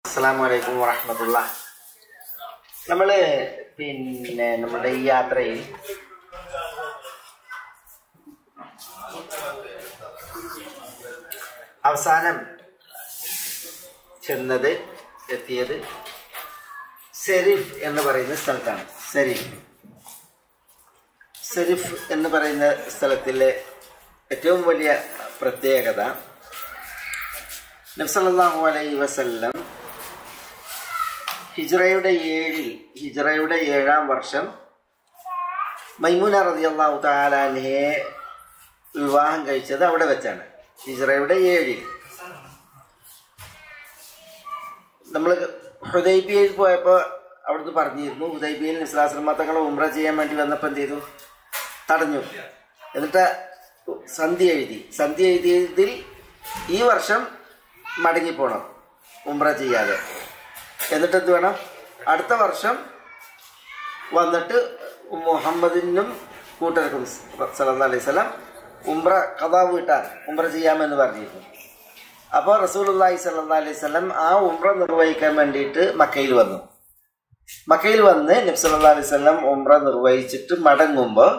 അസ്സലാമു അലൈക്കും വറഹ്മത്തുള്ളാഹി. നമ്മൾ നമ്മുടെ ഈ യാത്രയിൽ അവസാനം എത്തിയത് സെരിഫ് എന്ന് പറയുന്ന സ്ഥലത്താണ്. സെരിഫ് എന്ന് പറയുന്ന സ്ഥലത്തിലെ ഏറ്റവും വലിയ പ്രത്യേകത, നബി സല്ലല്ലാഹു അലൈഹി വസല്ലം ഹിജ്റയുടെ 7-ാം വർഷം മൈമൂന റളിയല്ലാഹു തആല അൻഹയെ വിവാഹം കഴിച്ചത് അവിടെ വെച്ചാണ്. ഹിജ്റയുടെ 7-ൽ നമ്മൾ ഹുദൈബിയയിൽ പോയപ്പോൾ അവിടുന്ന് പറഞ്ഞിരുന്നു, ഹുദൈബിയയിൽ നബി സ്വല്ലല്ലാഹു അലൈഹി വസല്ലം തങ്ങളെ ഉംറ ചെയ്യാൻ വേണ്ടി വന്നപ്പോൾ എന്ത് ചെയ്തു? തടഞ്ഞു. എന്നിട്ട് സന്ധി എഴുതിയതിൽ ഈ വർഷം മടങ്ങിപ്പോണം ഉംറ ചെയ്യാതെ. എന്നിട്ട് എന്ത് വേണം? അടുത്ത വർഷം വന്നിട്ട് മുഹമ്മദിനും കൂട്ടർക്കും സല്ലല്ലാഹു അലൈഹി വസല്ലം ഉംറ ഖദാ വീട്ടാൻ ഉംറ ചെയ്യാമെന്ന് പറഞ്ഞിരുന്നു. അപ്പോൾ റസൂലുള്ളാഹി സ്വല്ലല്ലാഹു അലൈഹി വസല്ലം ആ ഉംറ നിർവഹിക്കാൻ വേണ്ടിയിട്ട് മക്കയിൽ വന്ന് നബി സല്ലല്ലാഹു അലൈഹി വസല്ലം ഉംറ നിർവഹിച്ചിട്ട് മടങ്ങുമ്പോൾ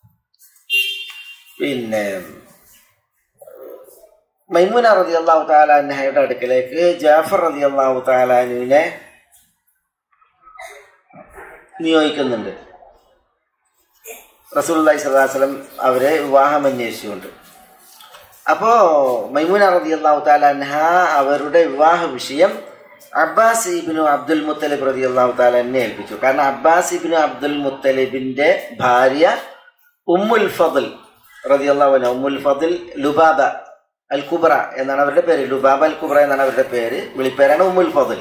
മൈമൂന റളിയല്ലാഹു തആല അൻഹയുടെ അടുക്കലേക്ക് ജാഫർ റളിയല്ലാഹു തആല അൻഹുവിനെ നിയോഗിക്കുന്നുണ്ട്. റസൂലുള്ളാഹി സ്വല്ലല്ലാഹു അലൈഹി വസല്ലം അവരെ വിവാഹം അന്വേഷിച്ചുകൊണ്ട്. അപ്പോൾ മൈമൂന റളിയല്ലാഹു തആല അൻഹ അവരുടെ വിവാഹ വിഷയം അബ്ബാസ് ഇബ്നു അബ്ദുൽ മുത്തലിബ് റളിയല്ലാഹു തആല അൻഹയെ ഏൽപ്പിച്ചു. കാരണം അബ്ബാസ് ഇബ്നു അബ്ദുൽ മുത്തലിബിന്റെ ഭാര്യ ഉമ്മുൽ ഫദ്ൽ റളിയല്ലാഹു അൻഹ, ഉമ്മുൽ ഫദ്ൽ ലുബാബ അൽ കുബ്ര എന്നാണ് അവരുടെ പേര്. ലുബാബ അൽ കുബ്ര എന്നാണ് അവരുടെ പേര്. വിളിപ്പേരാണ് ഉമ്മുൽ ഫദ്ൽ.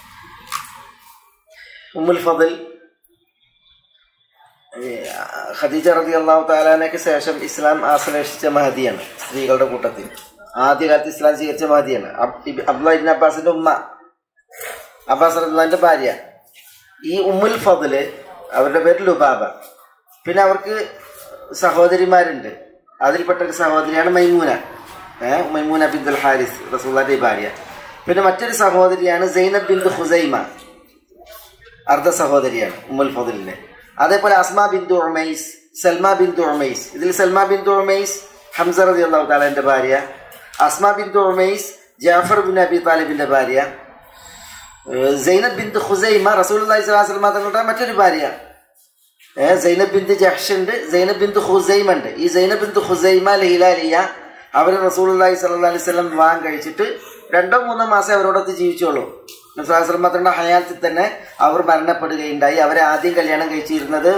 ഖദീജ റളിയല്ലാഹു തആലയ്ക്ക് ശേഷം ഇസ്ലാം ആശ്ലേഷിച്ച മഹദിയാണ്. സ്ത്രീകളുടെ കൂട്ടത്തിൽ ആദ്യകാലത്ത് ഇസ്ലാം സ്വീകരിച്ച മഹദിയാണ്. അബ്ദുല്ലാഹ് ഇബ്നു അബ്ബാസിന്റെ ഉമ്മ, അബ്ബാസ് റളിയല്ലാഹുവിന്റെ ഭാര്യ. ഈ ഉമ്മുൽ ഫദ്ല് അവരുടെ പേര് ലുബാബ. പിന്നെ അവർക്ക് സഹോദരിമാരുണ്ട്. അതിൽപ്പെട്ട ഒരു സഹോദരിയാണ് മൈമൂന ബിന്തുൽ ഹാരിസ്, റസൂലുള്ളാഹിന്റെ ഭാര്യ. പിന്നെ മറ്റൊരു സഹോദരിയാണ് സൈനബ് ബിന്തു ഖുസൈമ, അർദ്ധ സഹോദരിയാണ് ഉമ്മുൽ ഫദ്ലിന്റെ. അതേപോലെ അസ്മാ ബിന്തു ഉമൈസ്, സൽമാ ബിന്തു ഉമൈസ്. ഇതിൽ സൽമാ ബിന്തു ഉമൈസ് ഹംസ റളിയല്ലാഹു തആലയുടെ ഭാര്യ. Asma bint Umais Jafar bin Abi താലിബിന്റെ ഭാര്യ. സൈനബ് ബിന്തു ഖുസൈമ റസൂലുള്ളാഹി സ്വല്ലല്ലാഹു അലൈഹി വസല്ലം തങ്ങളുടെ മറ്റൊരു ഭാര്യ. സൈനബ് ബിന്ത് ജഹ്ഷ് ഉണ്ട്, സൈനബ് ബിന്ത് ഖുസൈമ ഉണ്ട്. ഈ സൈനബ് ബിന്ത് ഖുസൈമ ഹിലാലിയ അവർ റസൂലുള്ളാഹി സ്വല്ലല്ലാഹു അലൈഹി വസല്ലം വിവാഹം കഴിച്ചിട്ട് 2-3 മാസം അവരോടൊത്ത് ജീവിച്ചോളൂ. നബി സ്വല്ലല്ലാഹു അലൈഹി വസല്ലം തങ്ങളുടെ ഹയാത്തിൽ തന്നെ അവർ മരണപ്പെടുകയുണ്ടായി. അവരെ ആദ്യം കല്യാണം കഴിച്ചിരുന്നത്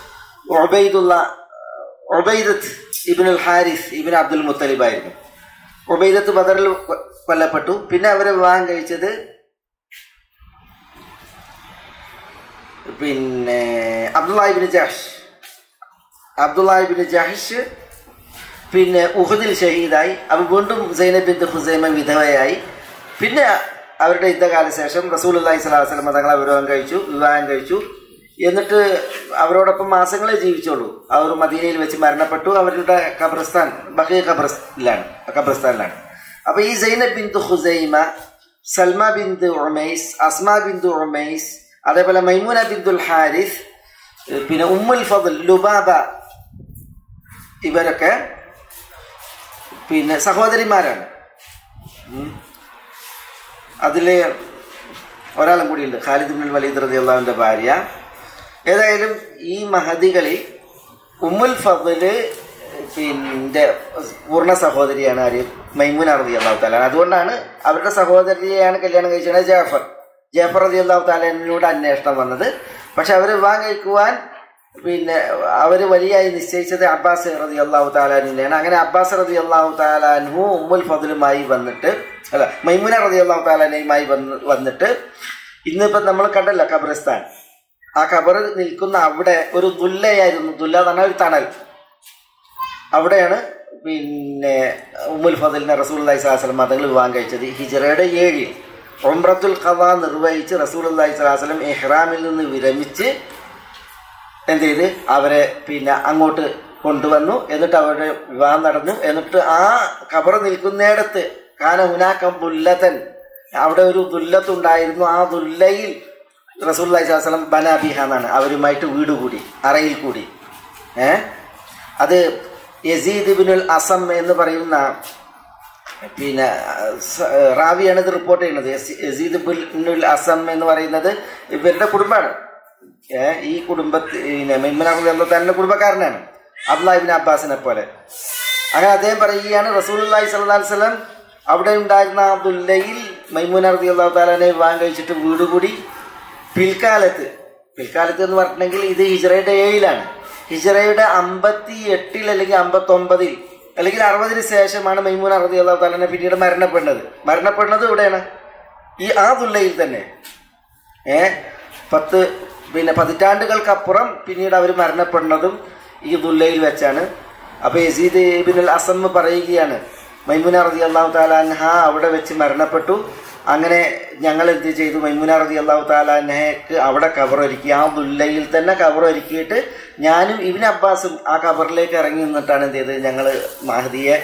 ഉബൈദത്ത് ഇബ്നുൽ ഹാരിസ് ഇബ്നു അബ്ദുൽ മുത്തലിബ് ആയിരുന്നു. ഉബൈദത്ത് ബദറിൽ കൊല്ലപ്പെട്ടു. പിന്നെ അവരെ വിവാഹം കഴിച്ചത് അബ്ദുല്ലാഹി ഇബ്നു ജഹ്ഷ് പിന്നെ ഉഹദിൽ ഷഹീദായി. അപ്പോൾ വീണ്ടും സൈനബ് ബിന്ത് ഖുസൈമ വിധവയായി. പിന്നെ അവരുടെ യുദ്ധകാല ശേഷം റസൂലുള്ളാഹി സ്വല്ലല്ലാഹു അലൈഹി വസല്ലം തങ്ങളെ വിവാഹം കഴിച്ചു. എന്നിട്ട് അവരോടൊപ്പം മാസങ്ങളെ ജീവിച്ചോളൂ. അവർ മദീനയിൽ വെച്ച് മരണപ്പെട്ടു. അവരുടെ ഖബർസ്ഥാൻ ബഖീ ഖബർസ്ഥാനിലാണ്. അപ്പോൾ ഈ സൈനബ് ബിന്ത് ഖുസൈമ, സൽമ ബിന്ത് ഉമൈസ്, അസ്മാ ബിന്ത് ഉമൈസ്, അതേപോലെ മൈമൂന ബിന്തുൽ ഹാരിസ്, പിന്നെ ഉമ്മുൽ ഫദ്ൽ, ലുബാബ, ഇവരൊക്കെ പിന്നെ സഹോദരിമാരാണ്. അതിൽ ഒരാളും കൂടിയുണ്ട്, ഖാലിദ് ഇബ്നുൽ വലീദ് റളിയല്ലാഹുവിന്റെ ഭാര്യ. ഏതായാലും ഈ മഹദികളിൽ ഉമ്മുൽ ഫദ്ല് പിന്നെ പൂർണ്ണ സഹോദരിയാണ് ആര്? മൈമൂന റളിയല്ലാഹു തആല. അതുകൊണ്ടാണ് അവരുടെ സഹോദരിയെയാണ് കല്യാണം കഴിച്ചത് ജാഫർ റളിയല്ലാഹു തആലയോട് അന്വേഷണം വന്നത്. പക്ഷെ അവർ വിവാഹം കഴിക്കുവാൻ പിന്നെ അവർ വലിയായി നിശ്ചയിച്ചത് അബ്ബാസ് റളിയല്ലാഹു തആല അൻഹുവിനെയാണ്. അങ്ങനെ അബ്ബാസ് റളിയല്ലാഹു തആല അൻഹു ഉമ്മുൽ ഫദ്ലുമായി മൈമൂന റളിയല്ലാഹു തആല അൻഹയുമായി വന്നിട്ട് ഇന്നിപ്പം നമ്മൾ കണ്ടല്ലോ ഖബർസ്ഥാൻ, ആ ഖബർ നിൽക്കുന്ന അവിടെ ഒരു ദുല്ലയായിരുന്നു. ദുല്ല എന്ന് പറഞ്ഞാൽ ഒരു തണൽ. അവിടെയാണ് പിന്നെ ഉമ്മുൽ ഫദ്ലിനെ റസൂലുള്ളാഹി സ്വല്ലല്ലാഹു അലൈഹി വസല്ലം തങ്ങൾ വിവാഹം കഴിച്ചത്. ഹിജ്റയുടെ 7-ൽ ഉംറത്തുൽ ഖദാ നിർവഹിച്ച് റസൂലുള്ളാഹി സ്വല്ലല്ലാഹു അലൈഹി വസല്ലം ഇഹ്റാമിൽ നിന്ന് വിരമിച്ച് എന്ത് ചെയ്ത് അവരെ പിന്നെ അങ്ങോട്ട് കൊണ്ടുവന്നു. എന്നിട്ട് അവരുടെ വിവാഹം നടന്നു. എന്നിട്ട് ആ ഖബർ നിൽക്കുന്നിടത്ത് കാന ഹുനാക ബുല്ലതൻ അവിടെ ഒരു ദുല്ലത്തുണ്ടായിരുന്നു. ആ ദുല്ലയിൽ റസൂലുള്ളാഹി സ്വല്ലല്ലാഹു അലൈഹി വസല്ലം ബനാബിഹ എന്നാണ്, അവരുമായിട്ട് വീട് കൂടി, അറയിൽ കൂടി. അത് യസീദ് ഇബ്നുൽ അസം എന്ന് പറയുന്ന പിന്നെ റാവിയാണ് ഇത് റിപ്പോർട്ട് ചെയ്യുന്നത്. യസീദ് ഇബ്നുൽ അസം എന്ന് പറയുന്നത് ഇവരുടെ കുടുംബമാണ്. ഈ കുടുംബത്തിന് മൈമുന റളിയല്ലാഹു തആലയുടെ കുടുംബക്കാരനാണ്, അബ്ദുല്ലാഹ് ഇബ്നു അബ്ബാസിനെ പോലെ. അങ്ങനെ അദ്ദേഹം പറയുകയാണ്, റസൂലുള്ളാഹി സ്വല്ലല്ലാഹു അലൈഹി വസല്ലം അവിടെ ഉണ്ടായിരുന്ന ആ ദുല്ലയിൽ മൈമുന റളിയല്ലാഹു തആലയെ വിവാഹം കഴിച്ചിട്ട് വീട് കൂടി. പിൽക്കാലത്ത് എന്ന് പറഞ്ഞിട്ടുണ്ടെങ്കിൽ ഇത് ഹിജ്റയുടെ 7-ലാണ്. ഹിജ്റയുടെ 58 അല്ലെങ്കിൽ 59 അല്ലെങ്കിൽ 60 ശേഷമാണ് മൈമൂന റളിയല്ലാഹു തആല പിന്നീട് മരണപ്പെടുന്നത് ഇവിടെയാണ്, ഈ ആ ദുല്ലയിൽ തന്നെ. 10 പതിറ്റാണ്ടുകൾക്കപ്പുറം പിന്നീട് അവർ മരണപ്പെടുന്നതും ഈ ദുല്ലയിൽ വെച്ചാണ്. അപ്പോൾ യസീദ് ഇബ്നുൽ അസം പറയുകയാണ്, മൈമൂന റളിയല്ലാഹു തആല അൻഹ അവിടെ വെച്ച് മരണപ്പെട്ടു. അങ്ങനെ ഞങ്ങൾ എന്ത് ചെയ്തു, മൈമുന റളിയല്ലാഹു തആല അൻഹയ്ക്ക് അവിടെ ഖബറൊരുക്കി. ആ ദുല്ലയിൽ തന്നെ ഖബറൊരുക്കിയിട്ട് ഞാനും ഇബ്നു അബ്ബാസും ആ ഖബറിലേക്ക് ഇറങ്ങി നിന്നിട്ടാണ് എന്ത് ചെയ്തത്, ഞങ്ങൾ മഹദിയെ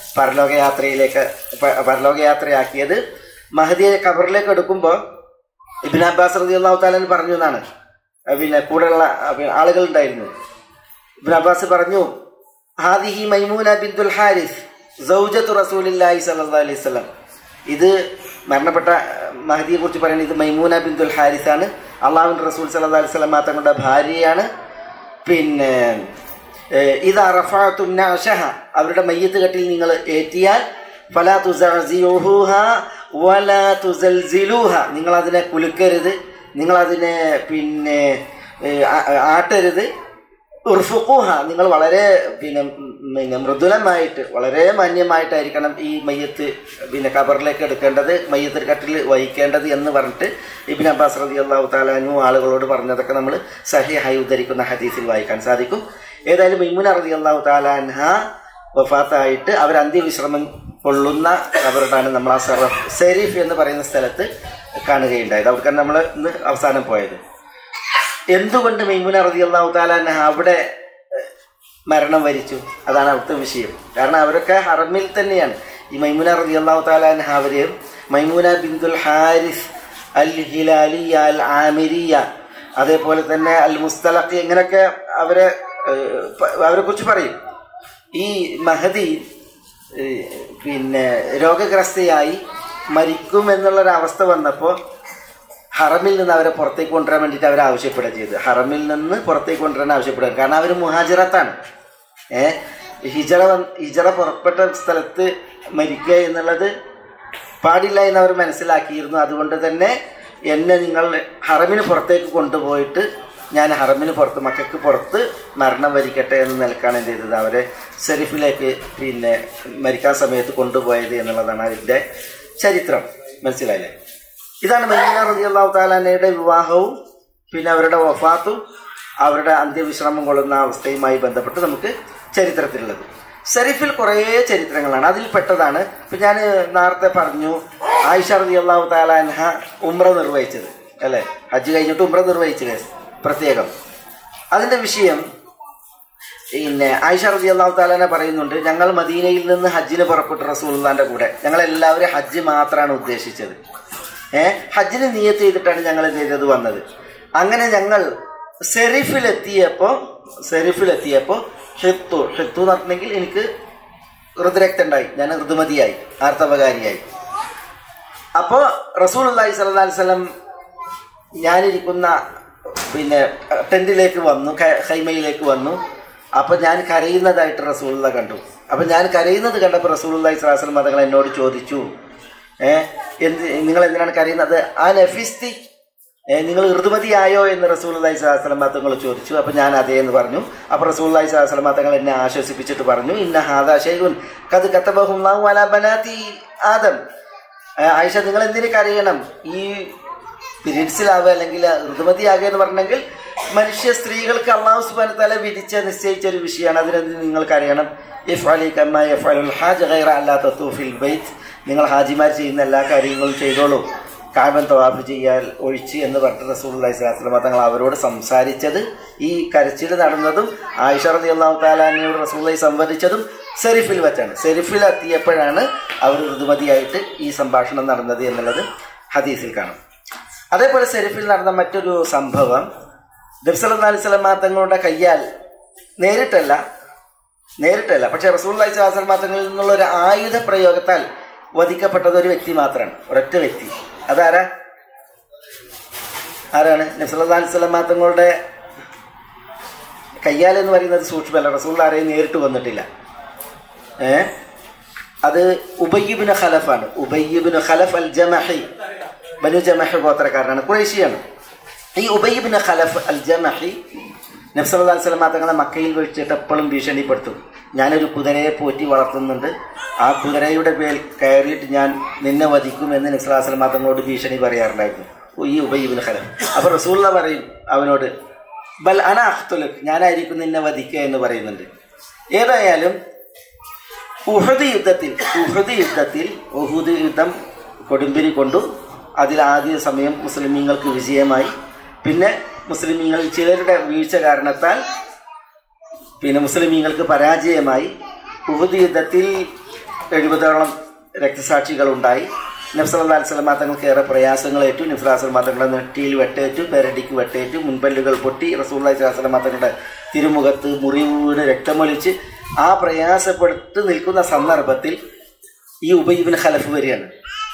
പരലോകയാത്രയാക്കിയത്. മഹദിയെ ഖബറിലേക്ക് എടുക്കുമ്പോൾ ഇബ്നു അബ്ബാസ് റളിയല്ലാഹു തആല പറഞ്ഞു എന്നാണ്, പിന്നെ കൂടെയുള്ള ആളുകൾ ഉണ്ടായിരുന്നു. ഇബ്നു അബ്ബാസ് പറഞ്ഞു, ഹാദിഹി മൈമൂന ബിൻതുൽ ഹാരിസ് സൗജത്തു റസൂലില്ലാഹി സ്വല്ലല്ലാഹു അലൈഹി വസല്ലം. ഇത് മരണപ്പെട്ട മഹദിയെ കുറിച്ച് പറയുന്നത് ഇത് മൈമൂന ബിൻതുൽ ഹാരിസ് ആണ്, അള്ളാഹുവിൻ്റെ റസൂൽ സല്ലല്ലാഹു അലൈഹി വസല്ലം തങ്ങളുടെ ഭാര്യയാണ്. പിന്നെ ഇത് റഫഅതുൻ നഅശഹ, അവരുടെ മയ്യിത്ത് കെട്ടിൽ നിങ്ങൾ ഏറ്റിയാൽ ഫലാ തുസഅസിഊഹ വലാ തുസൽസിലൂഹ, നിങ്ങൾ അതിനെ കുലുക്കരുത്, നിങ്ങളതിനെ പിന്നെ ആട്ടരുത്. ഉർഫുഖൂഹ, നിങ്ങൾ വളരെ പിന്നെ മൃദുലമായിട്ട് വളരെ മാന്യമായിട്ടായിരിക്കണം ഈ മയ്യത്ത് ഖബറിലേക്ക് എടുക്കേണ്ടത്, മയ്യത്ത് കട്ടിൽ വഹിക്കേണ്ടത് എന്ന് പറഞ്ഞിട്ട് ഇബ്നു അബ്ബാസ് റളിയല്ലാഹു തആല അൻഹു ആളുകളോട് പറഞ്ഞതൊക്കെ നമ്മൾ സഹീഹായി ഉദ്ധരിക്കുന്ന ഹദീസിൽ വായിക്കാൻ സാധിക്കും. ഏതായാലും മൈമുന റളിയല്ലാഹു തആല അൻഹ വഫാത്തായിട്ട് അവർ അന്ത്യവിശ്രമം കൊള്ളുന്ന ഖബറിലാണ് നമ്മൾ ആ സെരീഫ് എന്ന് പറയുന്ന സ്ഥലത്ത് കാണുകയുണ്ടായത്. അവിടേക്കാണ് നമ്മൾ ഇന്ന് അവസാനം പോയത്. എന്തുകൊണ്ട് മൈമുന റളിയല്ലാഹു തആല അൻഹ അവിടെ മരണം വരിച്ചു? അതാണ് അവിടുത്തെ വിഷയം. കാരണം അവരൊക്കെ ഹറമിൽ തന്നെയാണ്. ഈ മൈമുന റളിയല്ലാഹു തആല അൻഹ അവരെയും മൈമുന ബിൻതുൽ ഹാരിസ് അൽ ഹിലാലിയ അൽ ആമിരിയ, അതേപോലെ തന്നെ അൽ മുസ്തലഖി, ഇങ്ങനെയൊക്കെ അവരെ കുറിച്ച് പറയും. ഈ മഹദി പിന്നെ രോഗഗ്രസ്തയായി മരിക്കുമെന്നുള്ളൊരവസ്ഥ വന്നപ്പോൾ ഹറമിൽ നിന്ന് അവരെ പുറത്തേക്ക് കൊണ്ടുവരാൻ വേണ്ടിയിട്ട് അവർ ആവശ്യപ്പെടുക ചെയ്ത്, ഹറമിൽ നിന്ന് പുറത്തേക്ക് കൊണ്ടുവരാൻ ആവശ്യപ്പെടുക. കാരണം അവർ മുഹാജിറത്താണ്. ഹിജറ പുറപ്പെട്ട സ്ഥലത്ത് മരിക്കുക എന്നുള്ളത് പാടില്ല എന്ന് അവർ മനസ്സിലാക്കിയിരുന്നു. അതുകൊണ്ട് തന്നെ എന്നെ നിങ്ങൾ ഹറമിന് പുറത്തേക്ക് കൊണ്ടുപോയിട്ട് ഞാൻ ഹറമിന് പുറത്ത്, മക്കൾക്ക് പുറത്ത് മരണം വരിക്കട്ടെ എന്ന് നിലക്കാണ് എന്ത് ചെയ്തത്, അവരെ ഷെരീഫിലേക്ക് പിന്നെ മരിക്കാൻ സമയത്ത് കൊണ്ടുപോയത് എന്നുള്ളതാണ് അതിൻ്റെ ചരിത്രം. മനസ്സിലായില്ലേ? ഇതാണ് മൈമുന റളിയല്ലാഹു തആല അൻഹയുടെ വിവാഹവും പിന്നെ അവരുടെ വഫാത്തും അവരുടെ അന്ത്യവിശ്രമം കൊള്ളുന്ന അവസ്ഥയുമായി ബന്ധപ്പെട്ട് നമുക്ക് ചരിത്രത്തിലുള്ളത്. ഷെരീഫിൽ കുറേ ചരിത്രങ്ങളാണ്. അതിൽ പെട്ടതാണ് ഇപ്പം ഞാൻ നേരത്തെ പറഞ്ഞു, ആയിഷ റളിയല്ലാഹു തആല അൻഹ ഉംറ നിർവഹിച്ചത് അല്ലേ, ഹജ്ജ് കഴിഞ്ഞിട്ട് ഉംറ നിർവഹിച്ചത് പ്രത്യേകം. അതിൻ്റെ വിഷയം പിന്നെ ആയിഷ റളിയല്ലാഹു തആല അൻഹ പറയുന്നുണ്ട്, ഞങ്ങൾ മദീനയിൽ നിന്ന് ഹജ്ജിന് പുറപ്പെട്ടു റസൂലുള്ളാഹിന്റെ കൂടെ. ഞങ്ങളെല്ലാവരും ഹജ്ജ് മാത്രമാണ് ഉദ്ദേശിച്ചത്. ഹജ്ജിന് നിയ്യത്ത് ചെയ്തിട്ടാണ് ഞങ്ങൾ ചെയ്തത് വന്നത്. അങ്ങനെ ഞങ്ങൾ ഷെരീഫിലെത്തിയപ്പോൾ ഹിത്തു എന്ന് പറഞ്ഞെങ്കിൽ എനിക്ക് ഋതുരക്തം ഉണ്ടായി, ഞാൻ ഋതുമതിയായി, ആർത്തവകാരിയായി. അപ്പോൾ റസൂലുള്ളാഹി സ്വല്ലല്ലാഹു അലൈഹി വസല്ലം ഞാനിരിക്കുന്ന പിന്നെ ടെന്റിലേക്ക് വന്നു, ഖൈമയിലേക്ക് വന്നു. അപ്പോൾ ഞാൻ കരയുന്നതായിട്ട് റസൂലുള്ളാഹി കണ്ടു. അപ്പോൾ ഞാൻ കരയുന്നത് കണ്ടപ്പോൾ റസൂലുള്ളാഹി സ്വല്ലല്ലാഹു അലൈഹി വസല്ലം തങ്ങൾ എന്നോട് ചോദിച്ചു, നിങ്ങൾ എന്തിനാണ് കരയുന്നത്? ആ നഫിസ്തി, നിങ്ങൾ ഋതുമതിയായോ എന്ന് റസൂലുള്ളാഹി സ്വല്ലല്ലാഹു അലൈഹി വസല്ലം തങ്ങൾ ചോദിച്ചു. അപ്പോൾ ഞാൻ അതേ എന്ന് പറഞ്ഞു. അപ്പോൾ റസൂലുള്ളാഹി സ്വല്ലല്ലാഹു അലൈഹി വസല്ലം തങ്ങൾ എന്നെ ആശ്വസിപ്പിച്ചിട്ട് പറഞ്ഞു, ഇന്ന ഹാദാ ശൈഉൻ ഖദ് കതബഹു അല്ലാഹു അലാ ബനാതി ആദം. ആയിഷ, നിങ്ങൾ എന്തിനു കരയണം? ഈ പീരീഡ്സിലാവുക അല്ലെങ്കിൽ ഋതുമതിയാകുക എന്ന് പറഞ്ഞെങ്കിൽ മനുഷ്യ സ്ത്രീകൾക്ക് അല്ലാഹു സുബ്ഹാനഹു വ തആല നിശ്ചയിച്ച ഒരു വിഷയമാണ്. അതിനെന്തിന് നിങ്ങൾക്ക് അറിയണം? ഇഫ്അലി കമാ യഫ്അലുൽ ഹാജ് ഗൈറ അല്ലാ തതൂഫിൽ ബൈത്ത്, നിങ്ങൾ ഹാജിമാർ ചെയ്യുന്ന എല്ലാ കാര്യങ്ങളും ചെയ്തോളൂ, കാബൻ തവാഫ് ചെയ്യാൻ ഒഴിച്ച് എന്ന് പറഞ്ഞിട്ട് റസൂലുള്ളാഹി സ്വല്ലല്ലാഹു അലൈഹി വസല്ലം തങ്ങൾ അവരോട് സംസാരിച്ചത്, ഈ കരച്ചിൽ നടന്നതും ആയിഷ റളിയല്ലാഹു തആല അൻഹയോട് റസൂലുള്ളാഹി സംവദിച്ചതും ഷെരീഫിൽ വെച്ചാണ്. ഷെരീഫിൽ എത്തിയപ്പോഴാണ് അവർ ഋതുമതിയായിട്ട് ഈ സംഭാഷണം നടന്നത് എന്നുള്ളത് ഹദീസിൽ കാണാം. അതേപോലെ സെരിഫിൽ നടന്ന മറ്റൊരു സംഭവം, നബി സല്ലല്ലാഹു അലൈഹി വസല്ലം തങ്ങളുടെ കയ്യാൽ നേരിട്ടല്ല, പക്ഷെ റസൂലുള്ളാഹി സ്വല്ലല്ലാഹു അലൈഹി വസല്ലം തങ്ങളിൽ നിന്നുള്ള ഒരു ആയുധ പ്രയോഗത്താൽ വധിക്കപ്പെട്ടത് ഒരു വ്യക്തി മാത്രമാണ്, ഒരൊറ്റ വ്യക്തി. ആരാണ്? നബി സല്ലല്ലാഹു അലൈഹി വസല്ലം തങ്ങളുടെ കയ്യാൽ എന്ന് പറയുന്നത് സൂക്ഷ്മല്ല, റസൂലുള്ളാഹി ആരെയും നേരിട്ട് വന്നിട്ടില്ല. അത് ഉബയ്യ് ഇബ്നു ഖലഫാണ്. ഉബയ്യ് ഇബ്നു ഖലഫ് അൽ ജമഹി, ബനു ജമഹ് ഗോത്രക്കാരനാണ്, ഖുറൈശിയാണ്. ഈ ഉബയ്യ് ഇബ്നു ഖലഫ് അൽ ജമഹി നബി സല്ലല്ലാഹു അലൈഹി വസല്ലം തങ്ങളെ മക്കയിൽ വെച്ചിട്ട് എപ്പോഴും ഭീഷണിപ്പെടുത്തും. ഞാനൊരു കുതിരയെ പോറ്റി വളർത്തുന്നുണ്ട്, ആ കുതിരയുടെ മേൽ കയറിയിട്ട് ഞാൻ നിന്നെ വധിക്കുമെന്ന് നബി സല്ലല്ലാഹു അലൈഹി വസല്ലം തങ്ങളോട് ഭീഷണി പറയാറുണ്ടായിരുന്നു ഈ ഉബയ്യ് ഇബ്നു ഖലഫ്. അപ്പോൾ റസൂലുള്ളാഹി പറയും അവനോട്, ബൽ അന അഖ്തുലുക്, ഞാനായിരിക്കും നിന്നെ വധിക്കുക എന്ന് പറയുന്നുണ്ട്. ഏതായാലും ഉഹദ് യുദ്ധം കൊടുമ്പിരി കൊണ്ടു. അതിൽ ആദ്യ സമയം മുസ്ലിമീങ്ങൾക്ക് വിജയമായി. പിന്നെ മുസ്ലിമീങ്ങളിൽ ചിലരുടെ വീഴ്ച കാരണത്താൽ പിന്നെ മുസ്ലിമീങ്ങൾക്ക് പരാജയമായി. ഉഹദ് യുദ്ധത്തിൽ 70ഓളം രക്തസാക്ഷികളുണ്ടായി. നബി സല്ലല്ലാഹു അലൈഹി വസല്ലം തങ്ങൾക്ക് ഏറെ പ്രയാസങ്ങളേറ്റു. നബി സല്ലല്ലാഹു അലൈഹി വസല്ലം തങ്ങളുടെ നെറ്റിയിൽ വെട്ടേറ്റു, പെരടിക്ക് വെട്ടേറ്റു, മുൻപല്ലുകൾ പൊട്ടി. റസൂലുള്ളാഹി സ്വല്ലല്ലാഹു അലൈഹി വസല്ലം തങ്ങളുടെ തിരുമുഖത്ത് മുറിവ് വീണ് രക്തമൊലിച്ച് ആ പ്രയാസപ്പെട്ട് നിൽക്കുന്ന സന്ദർഭത്തിൽ ഈ ഉബയ്യ് ഇബ്നു ഖലഫ് വരികയാണ്.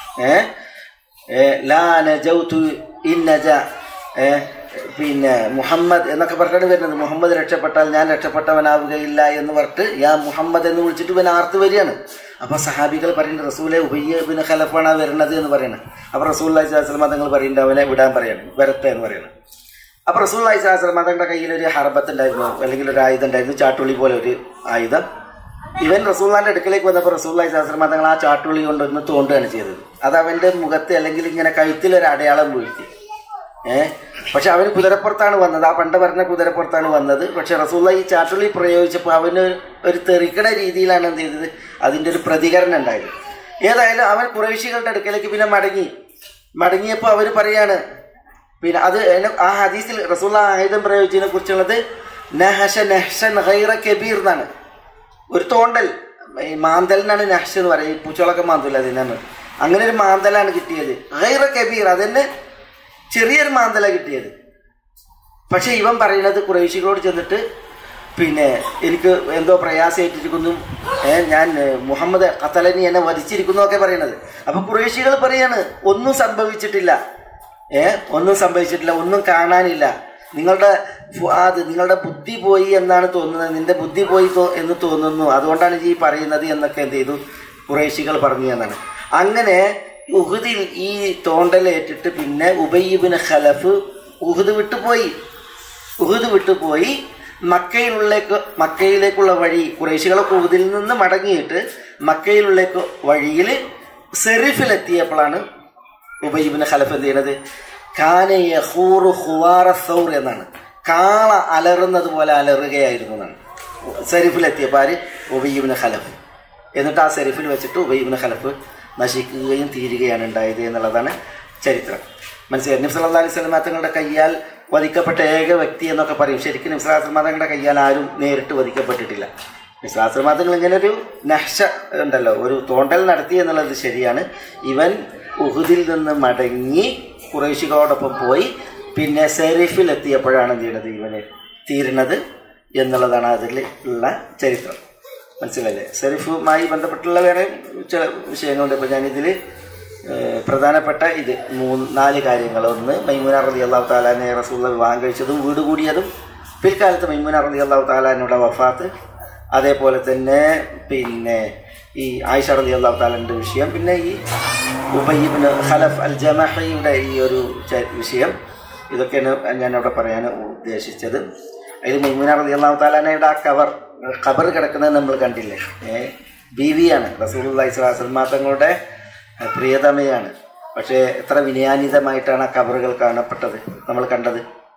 ലാ നജൗതു ഇൻ നജ, പിന്നെ മുഹമ്മദ് എന്നൊക്കെ പറഞ്ഞിട്ട് വരുന്നത്, മുഹമ്മദ് രക്ഷപ്പെട്ടാൽ ഞാൻ രക്ഷപ്പെട്ടവനാവുകയില്ല എന്ന് പറഞ്ഞിട്ട് യാ മുഹമ്മദ് എന്ന് വിളിച്ചിട്ട് ഇവൻ ആർത്ത് വരികയാണ്. അപ്പോൾ സഹാബികൾ പറയുന്നത്, റസൂലെ ഉബയ്യ് ഇബ്നു ഖലഫാണ് വരുന്നത് എന്ന് പറയണം. അപ്പോൾ റസൂലുള്ളാഹി സ്വല്ലല്ലാഹു അലൈഹി വസല്ലം തങ്ങൾ പറയുന്നുണ്ട് അവനെ വിടാൻ പറയണം, വരട്ടെ എന്ന് പറയണം. അപ്പോൾ റസൂലുള്ളാഹി സ്വല്ലല്ലാഹു അലൈഹി വസല്ലം തങ്ങളുടെ കയ്യിൽ ഒരു ഹർബത്ത് ഉണ്ടായിരുന്നു, അല്ലെങ്കിൽ ഒരു ആയുധം ഉണ്ടായിരുന്നു, ചാട്ടുളി പോലെ ഒരു ആയുധം. ഇവൻ റസൂലുള്ളാഹിന്റെ അടുക്കലേക്ക് വന്നപ്പോൾ റസൂലുള്ളാഹി സ്വല്ലല്ലാഹു അലൈഹി വസല്ലം തങ്ങൾ ആ ചാട്ടുളി കൊണ്ടൊന്ന് തോണ്ടുകയാണ് ചെയ്തത്. അത് അവന്റെ മുഖത്ത് അല്ലെങ്കിൽ ഇങ്ങനെ കഴുത്തിലൊരു അടയാളം വീഴ്ത്തി. പക്ഷെ അവന് കുതിരപ്പുറത്താണ് വന്നത്, ആ പണ്ട് പറഞ്ഞ കുതിരപ്പുറത്താണ് വന്നത്. പക്ഷെ റസൂലുള്ളാഹി ഈ ചാട്ടുളി പ്രയോഗിച്ചപ്പോൾ അവന് ഒരു തെറിക്കണ രീതിയിലാണ് എന്ത് ചെയ്തത്, അതിൻ്റെ ഒരു പ്രതികരണം ഉണ്ടായത്. ഏതായാലും അവൻ ഖുറൈശികളുടെ അടുക്കലേക്ക് പിന്നെ മടങ്ങിയപ്പോൾ അവർ പറയാണ്, പിന്നെ അത് ആ ഹദീസിൽ റസൂലുള്ളാഹി ആയുധം പ്രയോഗിച്ചതിനെ കുറിച്ചുള്ളത് നഹ്ഷൻ ഗൈറ കബീർ എന്നാണ്. ഒരു തോണ്ടൽ, മാന്തലിനാണ് നഹ്ഷ് എന്ന് പറയുക, ഈ പൂച്ചകളൊക്കെ മാന്തല്ല അതിനാണ്. അങ്ങനെ ഒരു മാന്തലാണ് കിട്ടിയത്. ഗൈറ കബീർ, അതന്നെ ചെറിയൊരു മാന്തല കിട്ടിയത്. പക്ഷെ ഇവൻ പറയുന്നത് ഖുറൈശികളോട് ചെന്നിട്ട്, പിന്നെ എനിക്ക് എന്തോ പ്രയാസമായിട്ടിരിക്കുന്നു, ഞാൻ മുഹമ്മദ് ഖത്തലനി എന്നെ വധിച്ചിരിക്കുന്നു ഒക്കെ പറയുന്നത്. അപ്പൊ ഖുറൈശികൾ പറയാണ്, ഒന്നും സംഭവിച്ചിട്ടില്ല, ഒന്നും കാണാനില്ല, നിങ്ങളുടെ ബുദ്ധി പോയി എന്നാണ് തോന്നുന്നത്, നിന്റെ ബുദ്ധി പോയി എന്ന് തോന്നുന്നു, അതുകൊണ്ടാണ് ഈ പറയുന്നത് എന്നൊക്കെ എന്ത് ചെയ്തു ഖുറൈശികൾ പറഞ്ഞു എന്നാണ്. അങ്ങനെ ഉഹുദിൽ ഈ തോണ്ടലേറ്റിട്ട് പിന്നെ ഉബയ്യ് ഇബ്നു ഖലഫ് ഉഹുദ് വിട്ടുപോയി മക്കയിലേക്കുള്ള വഴി, ഖുറൈശികളൊക്കെ ഉഹുദിൽ നിന്ന് മടങ്ങിയിട്ട് മക്കയിലുള്ള വഴിയിൽ സെറിഫിലെത്തിയപ്പോഴാണ് ഉബയ്യ് ഇബ്നു ഖലഫ് എന്ത് ചെയ്യണത്, കാന യഖൂറു ഖുവാറ സൗർ എന്നാണ്, കാള അലറുന്നത് പോലെ അലറുകയായിരുന്നു എന്നാണ്. സെറിഫിലെത്തിയപ്പോൾ ആര്? ഉബയ്യ് ഇബ്നു ഖലഫ്. എന്നിട്ട് ആ സെറിഫിൽ വെച്ചിട്ട് ഉബയ്യ് ഇബ്നു ഖലഫ് നശിക്കുകയും തീരുകയാണ് ഉണ്ടായത് എന്നുള്ളതാണ് ചരിത്രം. മനസ്സിലായി? നബി സല്ലല്ലാഹു അലൈഹി വസല്ലം തങ്ങളുടെ കയ്യാൽ വധിക്കപ്പെട്ട ഏക വ്യക്തി എന്നൊക്കെ പറയും. ശരിക്കും നബി സല്ലല്ലാഹു അലൈഹി വസല്ലം തങ്ങളുടെ കയ്യാൽ ആരും നേരിട്ട് വധിക്കപ്പെട്ടിട്ടില്ല. നബി സല്ലല്ലാഹു അലൈഹി വസല്ലം തങ്ങൾ ഇങ്ങനെ ഒരു നഹ്ഷ ഉണ്ടല്ലോ, ഒരു തോണ്ടൽ നടത്തി എന്നുള്ളത് ശരിയാണ്. ഇവൻ ഉഹുദിൽ നിന്ന് മടങ്ങി ഖുറൈശികളോടൊപ്പം പോയി പിന്നെ സെറിഫിൽ എത്തിയപ്പോഴാണ് എന്ത് ചെയ്യുന്നത്, ഇവന് തീരുന്നത് എന്നുള്ളതാണ് അതിൽ ഉള്ള ചരിത്രം. മനസ്സിലല്ലേ? സെറിഫുമായി ബന്ധപ്പെട്ടുള്ള വേറെ ചില വിഷയങ്ങളുണ്ട്. ഇപ്പോൾ ഞാനിതിൽ പ്രധാനപ്പെട്ട 4 കാര്യങ്ങൾ. ഒന്ന്, മൈമൂന റളിയല്ലാഹു തആല അൻഹ റസൂലുള്ളാഹി വിവാഹം കഴിച്ചതും വീട് കൂടിയതും, പിൽക്കാലത്ത് മൈമൂന റളിയല്ലാഹു തആല അൻഹയുടെ വഫാത്ത്, അതേപോലെ തന്നെ പിന്നെ ഈ ആയിഷ റളിയല്ലാഹു തആല അൻഹയുടെ വിഷയം, പിന്നെ ഈ ഉബയ്യ് ഇബ്നു ഖലഫ് അൽ ജമഹിയുടെ ഈ ഒരു വിഷയം. ഇതൊക്കെയാണ് ഞാനവിടെ പറയാൻ ഉദ്ദേശിച്ചത്. അതിൽ മൈമൂന റളിയല്ലാഹു തആല അൻഹയുടെ ആ ഖബർ കിടക്കുന്നത് നമ്മൾ കണ്ടില്ലേ, ബീവിയാണ്, റസൂലുള്ളാഹി സ്വല്ലല്ലാഹു അലൈഹി വസല്ലം തങ്ങളുടെ പ്രിയതമയാണ്. പക്ഷേ എത്ര വിനയാനിതമായിട്ടാണ് ആ ഖബറുകൾ കാണപ്പെട്ടത്, നമ്മൾ കണ്ടത്.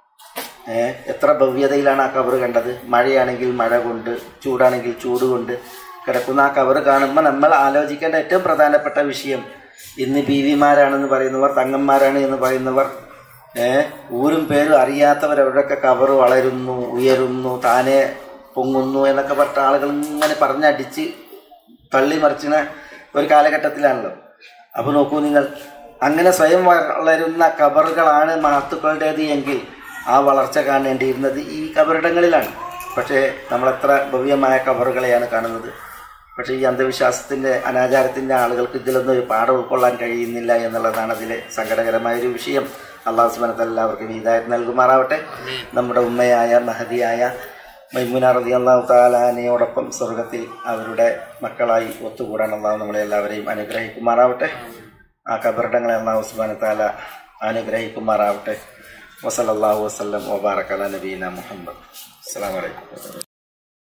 എത്ര ഭവ്യതയിലാണ് ആ ഖബർ കണ്ടത്. മഴയാണെങ്കിൽ മഴ കൊണ്ട്, ചൂടാണെങ്കിൽ ചൂട് കൊണ്ട് കിടക്കുന്ന ആ ഖബർ കാണുമ്പോൾ നമ്മൾ ആലോചിക്കേണ്ട ഏറ്റവും പ്രധാനപ്പെട്ട വിഷയം, ഇന്ന് ബീവിമാരാണെന്ന് പറയുന്നവർ, തങ്ങന്മാരാണ് എന്ന് പറയുന്നവർ, ഊരും പേരും അറിയാത്തവർ അവരുടെയൊക്കെ ഖബർ വളരുന്നു, ഉയരുന്നു, താനെ പൊങ്ങുന്നു എന്നൊക്കെ പറഞ്ഞ ആളുകൾ ഇങ്ങനെ പറഞ്ഞടിച്ച് തള്ളിമറിച്ചിനെ ഒരു കാലഘട്ടത്തിലാണല്ലോ. അപ്പോൾ നോക്കൂ നിങ്ങൾ, അങ്ങനെ സ്വയം വളരുന്ന ഖബറുകളാണ് മഹത്തുക്കളുടേത് എങ്കിൽ ആ വളർച്ച കാണേണ്ടിയിരുന്നത് ഈ ഖബറിടങ്ങളിലാണ്. പക്ഷേ നമ്മളെത്ര ഭവ്യമായ ഖബറുകളെയാണ് കാണുന്നത്. പക്ഷേ ഈ അന്ധവിശ്വാസത്തിൻ്റെ അനാചാരത്തിൻ്റെ ആളുകൾക്ക് ഇതിലൊന്നും ഒരു പാഠം ഉൾക്കൊള്ളാൻ കഴിയുന്നില്ല എന്നുള്ളതാണ് അതിലെ സങ്കടകരമായൊരു വിഷയം. അള്ളാഹു സുബ്ഹാനഹു വ തആല എല്ലാവർക്കും ഹിദായത്ത് നൽകുമാറാവട്ടെ. നമ്മുടെ ഉമ്മയായ മഹദിയായ മൈമുന റളിയല്ലാഹു തആല അൻഹയോടൊപ്പം സ്വർഗത്തിൽ അവരുടെ മക്കളായി ഒത്തുകൂടാൻ അള്ളാഹു നമ്മളെ എല്ലാവരെയും അനുഗ്രഹിക്കുമാറാവട്ടെ. ആ ഖബറിടങ്ങളെ അള്ളാഹു സുബ്ഹാനഹു വ തആല അനുഗ്രഹിക്കുമാറാവട്ടെ. വസല്ലല്ലാഹു വസല്ലം വബാറക അലാ നബീന മുഹമ്മദ്. അസ്സലാമു അലൈക്കും.